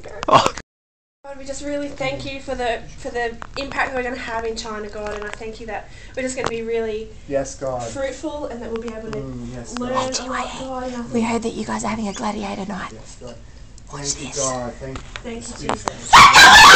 Oh. God, we just really thank you for the impact that we're going to have in China, God, and I thank you that we're just going to be really fruitful and that we'll be able to learn a lot, God. We heard that you guys are having a gladiator night. Yes, God. Watch Thank you, this. God. Thank you, Jesus.